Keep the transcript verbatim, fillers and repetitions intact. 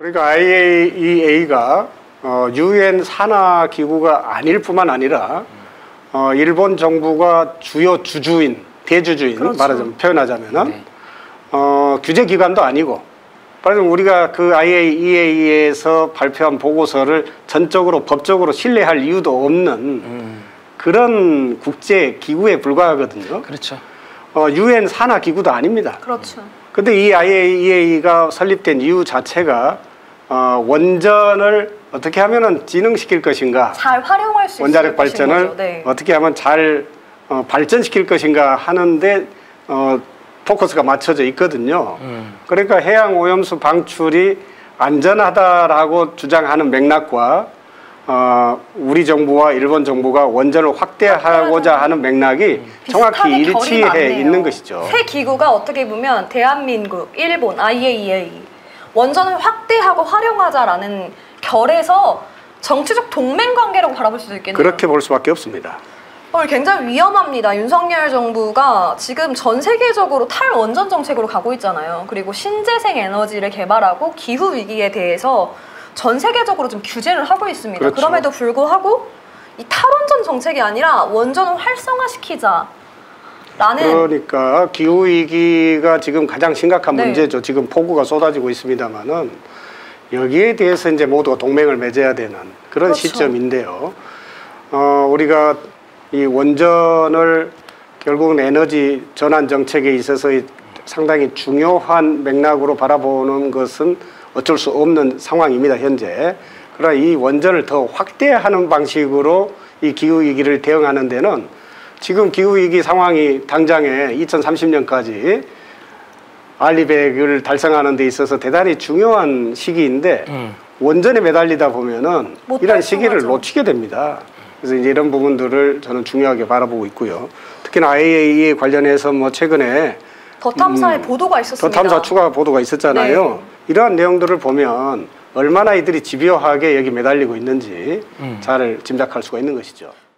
그러니까 아이에이이에이가 어, 유엔 산하 기구가 아닐 뿐만 아니라 어, 일본 정부가 주요 주주인, 대주주인 그렇죠. 말하자면 표현하자면은 네. 어, 규제 기관도 아니고, 말하자면 우리가 그 아이에이이에이에서 발표한 보고서를 전적으로 법적으로 신뢰할 이유도 없는 음. 그런 국제 기구에 불과하거든요. 그렇죠. 어, 유엔 산하 기구도 아닙니다. 그렇죠. 근데 이 아이에이이에이가 설립된 이유 자체가 어, 원전을 어떻게 하면은 진흥시킬 것인가, 잘 활용할 수 원자력 발전을 네. 어떻게 하면 잘 어, 발전시킬 것인가 하는데 어, 포커스가 맞춰져 있거든요. 음. 그러니까 해양 오염수 방출이 안전하다라고 주장하는 맥락과 어, 우리 정부와 일본 정부가 원전을 확대하고자 하는 맥락이 음. 정확히 일치해 있는 것이죠. 세 기구가 어떻게 보면 대한민국, 일본, 아이에이이에이 원전을 확대하고 활용하자라는 결에서 정치적 동맹 관계라고 바라볼 수도 있겠네요. 그렇게 볼 수밖에 없습니다. 어, 굉장히 위험합니다. 윤석열 정부가 지금 전 세계적으로 탈원전 정책으로 가고 있잖아요. 그리고 신재생 에너지를 개발하고 기후 위기에 대해서 전 세계적으로 좀 규제를 하고 있습니다. 그렇죠. 그럼에도 불구하고 이 탈원전 정책이 아니라 원전을 활성화시키자 라는. 그러니까 기후 위기가 지금 가장 심각한 네. 문제죠. 지금 폭우가 쏟아지고 있습니다만은 여기에 대해서 이제 모두가 동맹을 맺어야 되는 그런 그렇죠. 시점인데요. 어, 우리가 이 원전을 결국은 에너지 전환 정책에 있어서 상당히 중요한 맥락으로 바라보는 것은 어쩔 수 없는 상황입니다, 현재. 그러나 이 원전을 더 확대하는 방식으로 이 기후위기를 대응하는 데는 지금 기후위기 상황이 당장에 이천삼십 년까지 알리백을 달성하는 데 있어서 대단히 중요한 시기인데 음. 원전에 매달리다 보면은 이런 시기를 놓치게 됩니다. 그래서 이제 이런 부분들을 저는 중요하게 바라보고 있고요. 특히나 아이에이이에 관련해서 뭐 최근에 더 탐사의 음, 보도가 있었습니다. 더 탐사 추가 보도가 있었잖아요. 네. 이러한 내용들을 보면 얼마나 이들이 집요하게 여기 매달리고 있는지 음. 잘 짐작할 수가 있는 것이죠.